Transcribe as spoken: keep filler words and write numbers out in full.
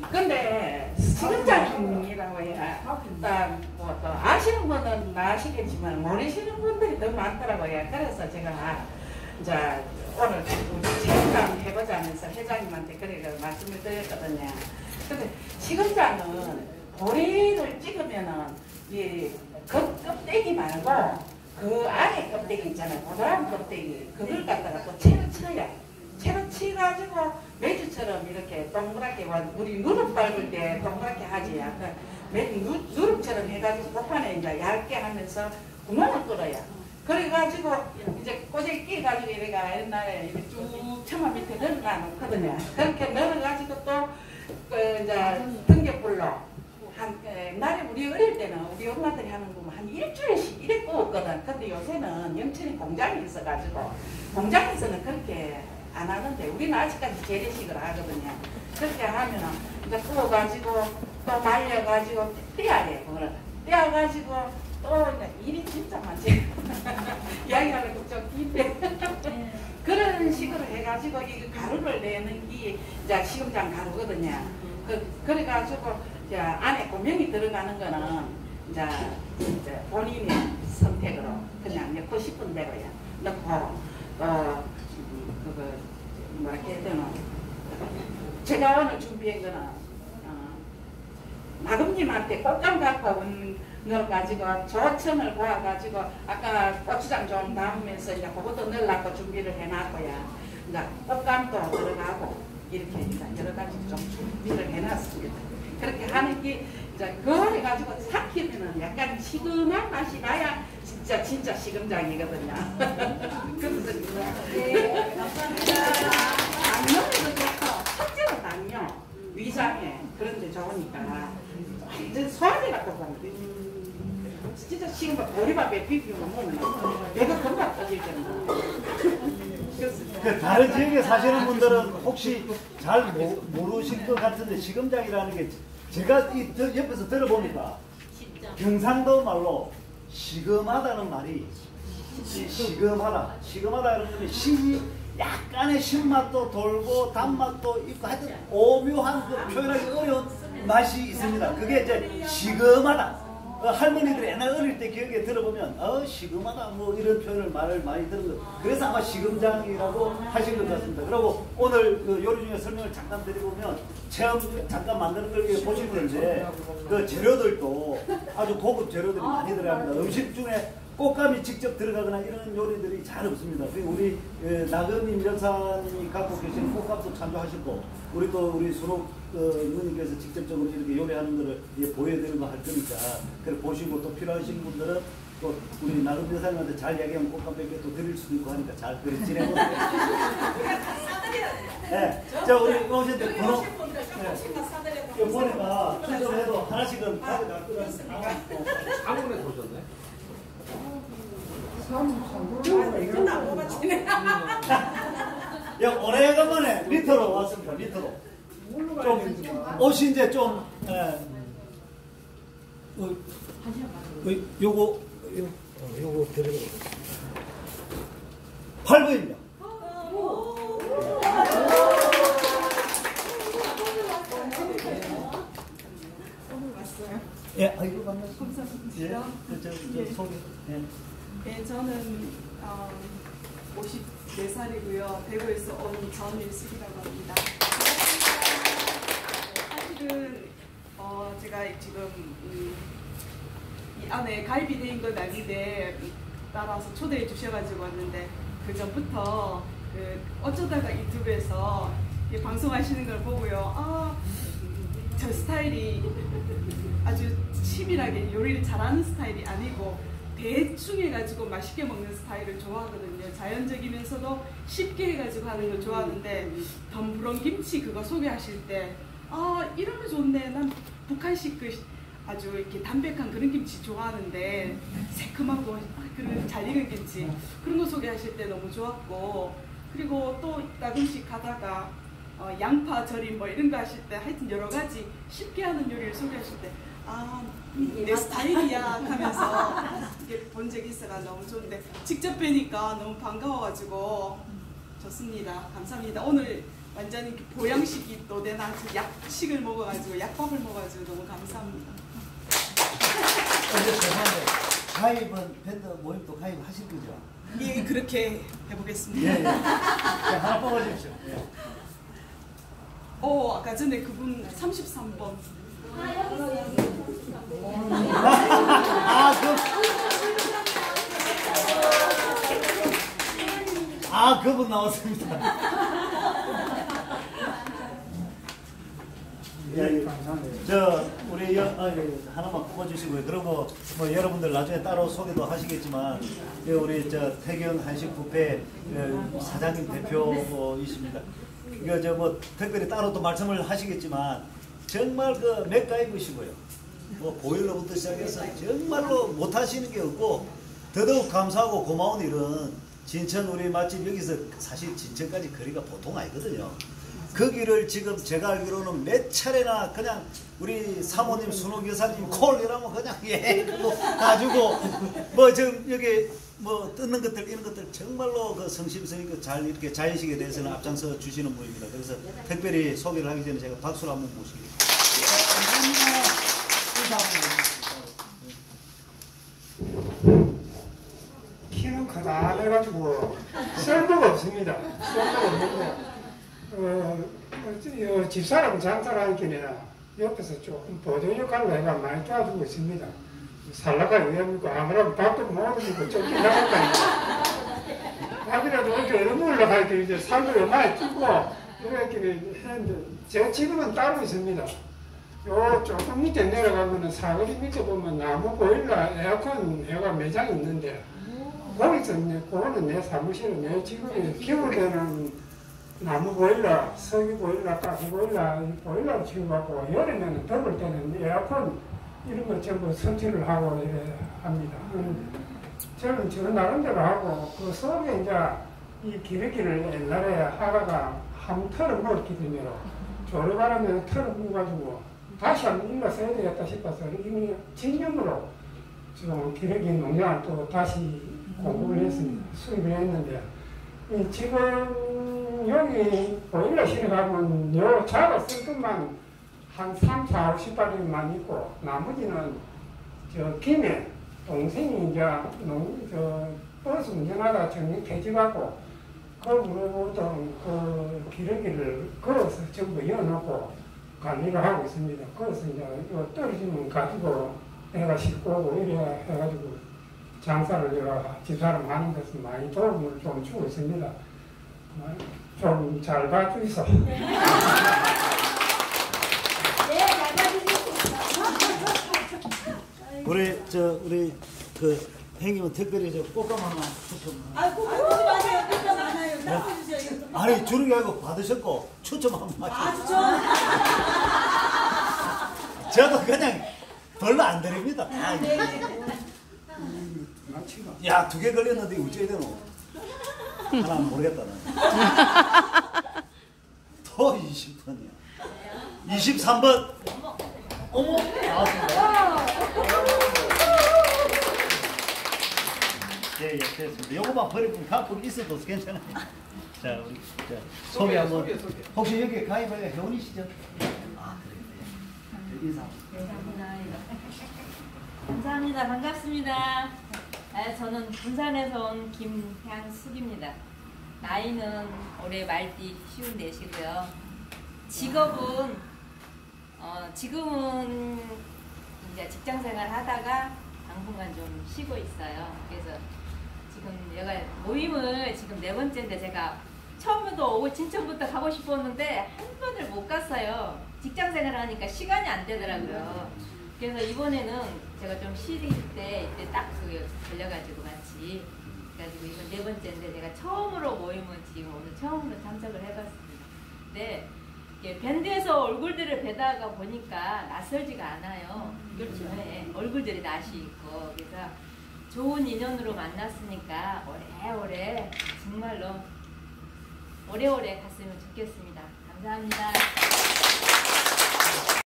근데 시금장이라고 해야 뭐또 아시는 분은 아시겠지만 모르시는 분들이 더 많더라고요. 그래서 제가 이제 오늘 체험장 해보자 하면서 회장님한테 그래 말씀을 드렸거든요. 근데 시금장은 보리를 찍으면은 이 껍, 껍데기 말고 그 안에 껍데기 있잖아요. 보드라운 껍데기 그걸 갖다가 또 채로 쳐야 채로 치가지고 매주처럼 이렇게 동그랗게 우리 누룩 밟을 때 동그랗게 하지 약간 누룩처럼 해가지고 복판에 이제 얇게 하면서 구멍을 뚫어요. 그래가지고 이제 꼬쟁이 끼가지고 이래가 옛날에 이렇게 쭉 처마 밑에 넣어놔 놓거든요. 그렇게 넣어가지고 또 그 이제 등굣불로 한 옛날에 우리 어릴 때는 우리 엄마들이 하는 거면 한 일주일씩 이래 구웠거든. 근데 요새는 영천에 공장이 있어가지고 공장에서는 그렇게 안 하는데 우리는 아직까지 재래식으로 하거든요. 그렇게 하면은 이제 구워가지고 또 말려가지고 떼야 돼. 그거를 떼어가지고 또 일이 진짜 많지. 이야기하는 거좀 긴데 그런 식으로 해가지고 이 가루를 내는 게 이제 시금장 가루거든요. 그 그래가지고 이제 안에 고명이 들어가는 거는 이제, 이제 본인의 선택으로 그냥 넣고 싶은 대로야 넣고 어 그거 뭐랄까 해야 되나 제가 오늘 준비한 거는 어, 나금님한테 꽃감 갖고 온 걸 가지고 조청을 구워가지고 아까 고추장 좀 담으면서 이제 그것도 넣으려고 준비를 해놨고요. 이제 꽃감도 들어가고 이렇게 이제 여러 가지 좀 준비를 해놨습니다. 그렇게 하는 게 이제 그걸 해가지고 삭히면은 약간 시금한 맛이 나야 진짜 진짜 시금장이거든요. 그래서 네, 감사합니다. 당뇨에도 좋고 첫째로 당뇨, 위장에 그런 데 좋으니까 완전 소화제 같은 거 진짜 시금밥 보리밥에 비비면 먹으면 배가 금방 떠질 정도. 그 다른 지역에 사시는 분들은 혹시 잘 모, 모르실 것 같은데 시금장이라는 게 제가 이 저, 옆에서 들어보니까 경상도 말로 시금하다는 말이 시금하다 시금하다는 건 신이 약간의 신맛도 돌고 단맛도 있고 하여튼 오묘한 그 표현하기 어려운 맛이 있습니다. 그게 이제 시금하다. 어, 할머니들 옛날 어릴 때 기억에 들어보면 어 시금하다 뭐 이런 표현을 말을 많이 들은 거. 그래서 아마 시금장이라고 하신 것 같습니다. 그리고 오늘 그 요리 중에 설명을 잠깐 드리보면 체험 잠깐 만드는 걸 보실 텐데 그 재료들도 아주 고급 재료들이 많이 들어갑니다. 음식 중에 꽃감이 직접 들어가거나 이런 요리들이 잘 없습니다. 우리 나금님 여사님이 갖고 계시는 꽃감도 참조하시고 우리 또 우리 순옥 어, 누님께서 직접적으로 이렇게 요리하는 거를 보여드리고 할 거니까 그걸 보시고 또 필요하신 분들은 또 우리 나금 여사님한테 잘 이야기하면 꽃감 몇 개 또 드릴 수도 있고 하니까 잘 그렇게 진행을 네. 자 우리 오실 때 번호 네. 보니까 추첨해도 하나씩은 가져갈 거라서 한국에 보셨네? 야, 오래간만에 리터로 왔습니다. 리터로. 좀 옷이 이제 좀 에, 어, 어, 요거 요, 어, 요거 드리고 팔 번입니다. 오늘 왔어요. 예, 아이고 반갑습니다. 감사합니다. 예, 저, 저, 저, 저 소개. 예. 네, 저는 어, 오십네 살이고요. 대구에서 온 전일숙이라고 합니다. 사실은 어, 제가 지금 음, 이 안에 가입이 된 건 아닌데 따라서 초대해 주셔가지고 왔는데 그 전부터 그 어쩌다가 유튜브에서 이 방송하시는 걸 보고요. 아, 저 스타일이 아주 치밀하게 요리를 잘하는 스타일이 아니고 대충 해가지고 맛있게 먹는 스타일을 좋아하거든요. 자연적이면서도 쉽게 해가지고 하는 걸 좋아하는데 덤부렁 김치 그거 소개하실 때 아 이러면 좋네. 난 북한식 그 아주 이렇게 담백한 그런 김치 좋아하는데 새콤하고 그런 잘 익은 김치 그런 거 소개하실 때 너무 좋았고 그리고 또 나금씩 가다가 어, 양파 절임 뭐 이런 거 하실 때 하여튼 여러 가지 쉽게 하는 요리를 소개하실 때 아, 내 스타일이야 하면서 이렇게 본 적이 있어가 너무 좋은데 직접 뵈니까 너무 반가워가지고 좋습니다. 감사합니다. 오늘 완전히 보양식이 또 되나 약식을 먹어가지고 약밥을 먹어가지고 너무 감사합니다. 근데 죄송한데 가입은 밴드 모임도 가입하실 거죠? 예, 그렇게 해보겠습니다. 예, 예. 자, 하나 뽑아주십시오. 예. 어, 아까 전에 그분 삼십삼 번. 아, 그, 아, 그분 나왔습니다. 예, 저 우리 여, 아, 예, 하나만 뽑아주시고요. 그리고 뭐 여러분들 나중에 따로 소개도 하시겠지만 예, 우리 저 태경 한식 뷔페 예, 사장님 대표이십니다. 이거 저 뭐 특별히 따로 또 말씀을 하시겠지만 정말 그 맥가이브시고요. 뭐 보일러부터 시작해서 정말로 못하시는 게 없고 더더욱 감사하고 고마운 일은 진천 우리 맛집 여기서 사실 진천까지 거리가 보통 아니거든요. 그 길을 지금 제가 알기로는 몇 차례나 그냥 우리 사모님 순옥 여사님 콜 이러면 그냥 예 그거 가지고 뭐 지금 여기 뭐 뜯는 것들 이런 것들 정말로 그 성심성의껏 잘 이렇게 자연식에 대해서는 앞장서 주시는 분입니다. 그래서 특별히 소개를 하기 전에 제가 박수를 한번 모시겠습니다. 키는 크다 해가지고 쓸모가 없습니다. 쓸모가 없는데 어, 어, 집사람 장사를 하니까 옆에서 조금 보조 역할을 해가 많이 도와주고 있습니다. 살라가 위험이고 아무래도 밥도 못 먹고 쫓겨나간다니까. 밥이라도 이렇게 올라갈 때 이제 살도 많이 찌고 이렇게 했는데 제 지금은 따로 있습니다. 요 조금 밑에 내려가면은 사거리 밑에 보면 나무 보일러 에어컨 애가 매장이 있는데 거기서 이제 그거는 내 사무실은 내 지금 겨울 때는 나무 보일러, 석유 보일러, 가스 보일러, 보일러를 치워갖고 여름에는 더울 때는 에어컨 이런 거 전부 선취를 하고 이래 합니다. 저는 저 나름대로 하고 그 속에 이제 이 기러기를 옛날에 하다가 한 털을 먹었기 때문에 조르바람에 털을 먹어가지고 다시 한번 일러 써야 되겠다 싶어서 이미 진념으로 지금 기러기 농장을 또 다시 공부를 했습니다. 수입을 했는데 지금 여기 보일러 실에 가면 요 자가 쓸 것만 한 삼, 사, 오십 발만 있고 나머지는 저 김에 동생이 이제 농, 저 버스 운전하다 정리 폐지하고 거기로부터 그 기러기를 걸어서 전부 이어놓고 관리를 하고 있습니다. 그래서 이제 이거 떨어지면 가지고 내가 싣고 오고 이래 해가지고 장사를 내가 집사람 하는 것은 많이 도움을 좀 주고 있습니다. 좀 잘 봐주이소. 우리 저 우리 그 행님은 특별히 저 꽃감 하나 추첨. 아, 꼭 보지 마세요. 꽃감 많아요. 나눠주세요. 아니 주는 게 아니고 받으셨고 추첨 한 번 하시죠. 아, 저도 그냥 별로 안 드립니다. 야, 두 개 걸렸는데 어찌해야 되노? 하나 모르겠다. 더 이십 번이야. 이십삼 번. 어머, 나왔습니다. 예, 예, 됐습니다. 요거만 버리면 갖고 있어도 괜찮아요. 자, 우리 자, 소개 한번. 소개, 소개. 혹시 여기 가입하여 회원이시죠? 아, 그래요. 인사. 감사합니다. 반갑습니다. 아, 저는 부산에서 온 김향숙입니다. 나이는 올해 말띠 쉬운 내시고요. 직업은 어, 지금은 이제 직장생활 하다가 당분간 좀 쉬고 있어요. 그래서 지금 내가 모임을 지금 네 번째인데 제가 처음부터 오고 진천부터 가고 싶었는데 한 번을 못 갔어요. 직장생활 하니까 시간이 안 되더라고요. 그래서 이번에는 제가 좀 쉴 때 이때 딱 그 걸려가지고 같이 그래가지고 이번 네 번째인데 제가 처음으로 모임은 지금 오늘 처음으로 참석을 해봤습니다. 근데 이게 밴드에서 얼굴들을 뵈다가 보니까 낯설지가 않아요. 그렇죠. 네. 얼굴들이 낯이 있고 그래서 좋은 인연으로 만났으니까 오래오래 정말로 오래오래 갔으면 좋겠습니다. 감사합니다.